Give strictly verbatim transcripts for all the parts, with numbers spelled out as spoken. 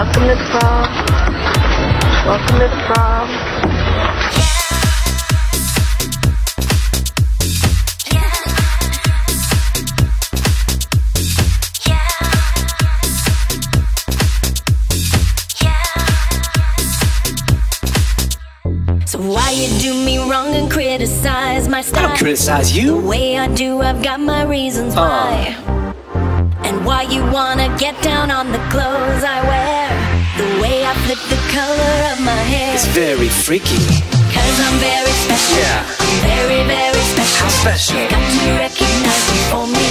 Welcome to the prom. Welcome to the prom. So why you do me wrong and criticize my style? I don't criticize you. The way I do, I've got my reasons why. Uh. And why you wanna get down on the clothes I wear. The way I flip the color of my hair. It's very freaky. Cause I'm very special. Yeah. I'm very, very special. How special? You got to recognize me for me.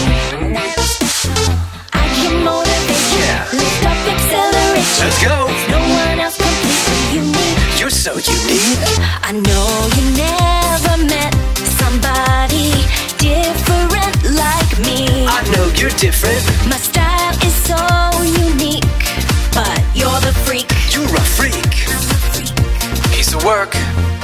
I can motivate you. Yeah. Lift up, accelerate you. Let's go. There's no one else completely unique. You're so unique. I know you never met somebody different like me. I know you're different. My style is so unique, but you're the freak. You're a freak. Piece of work.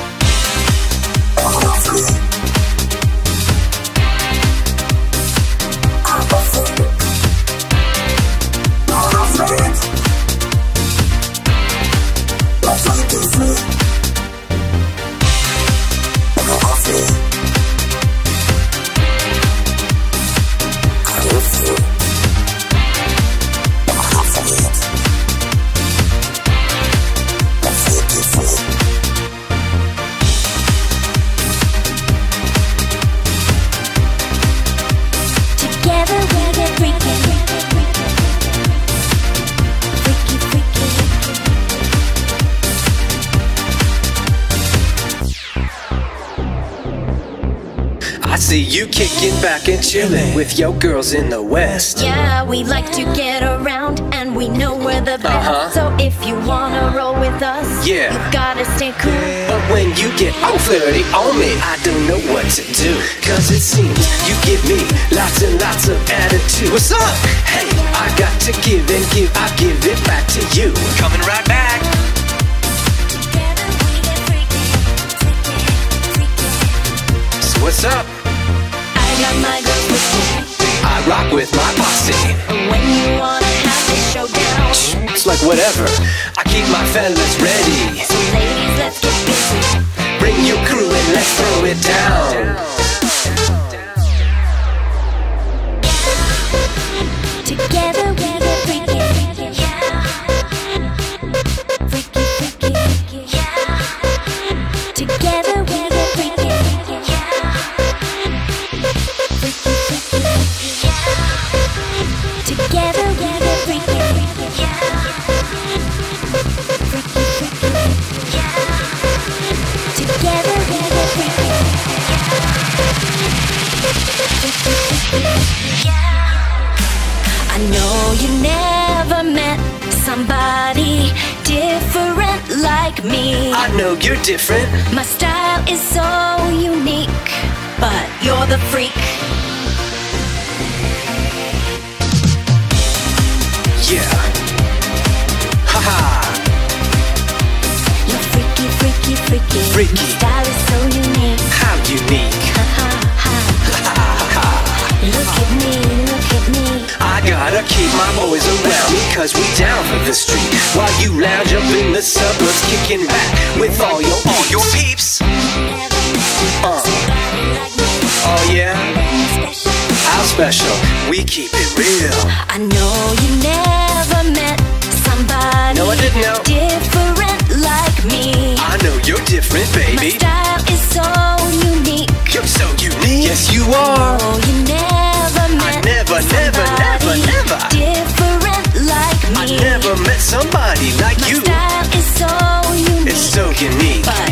I see you kicking back and chilling with your girls in the West. Yeah, we like to get around and we know we're the best. Uh-huh. So if you wanna roll with us, yeah, you gotta stay cool. But when you get all flirty on me, I don't know what to do. Cause it seems you give me lots and lots of attitude. What's up? Hey, I got to give and give, I give it back to you. Coming right back. So what's up? I got my girls with me. I rock with my posse. When you wanna have this showdown, it's like whatever, I keep my fellas ready. So ladies, let's get busy. Bring your crew and let's throw it down. Together we get freaky, yeah. Freaky, freaky, freaky, yeah. Together we get freaky, yeah. Freaky, freaky, freaky, yeah. Together we get freaky, yeah. Freaky, freaky, freaky, yeah. Together we get freaky, yeah. I know you never met somebody different like me. I know you're different. My style is so unique, but you're the freak. Yeah. Haha. You're freaky, freaky, freaky. Freaky. My style is so unique. How unique. Ha ha ha. Look at me, look at me. I gotta keep my boys around me, cause we down for the street. While you lounge up in the suburbs, kicking back with all your all your peeps. Uh. Oh yeah? How special? We keep it real. I know you never met somebody No, I didn't know. different like me. I know you're different, My baby. style is so unique. You're so unique. Yes, you are. Oh, you never met I never, never, never, somebody never different like me. I never met somebody like My you. style is so unique, It's so unique. but